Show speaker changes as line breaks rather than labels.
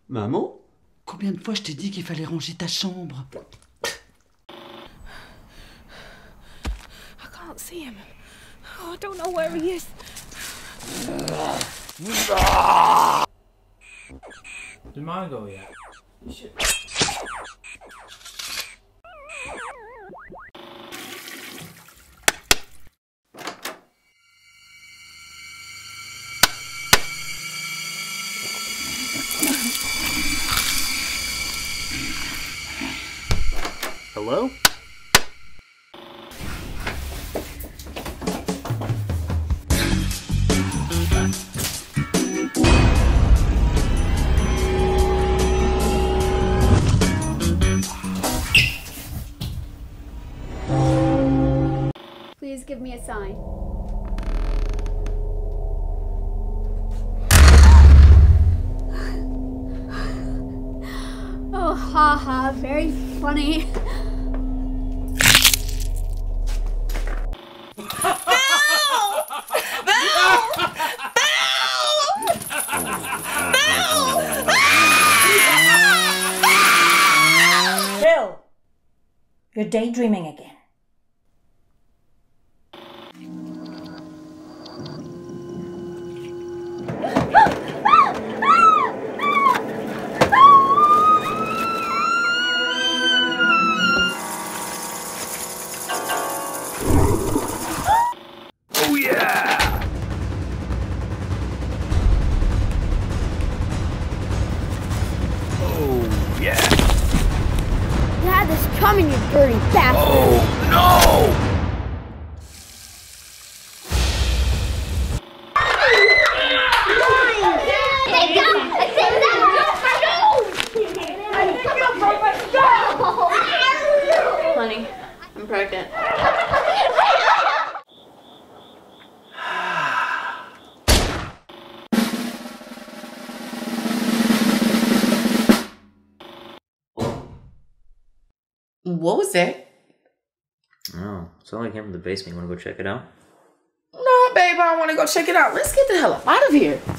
Maman, combien de fois je t'ai dit qu'il fallait ranger ta chambre?
I can't see him. Oh, I don't know where he is.
Did mine go yet? Shit.
Hello?
Please give me a sign. Oh, haha, very funny.
Bill, you're daydreaming again.
Oh yeah! Oh yeah!
You had this coming, you dirty bastard!
Oh no!
Honey, I'm pregnant.
What was that?
Oh, it's only came from the basement. You wanna go check it out?
No, babe, I don't want to go check it out. Let's get the hell up out of here.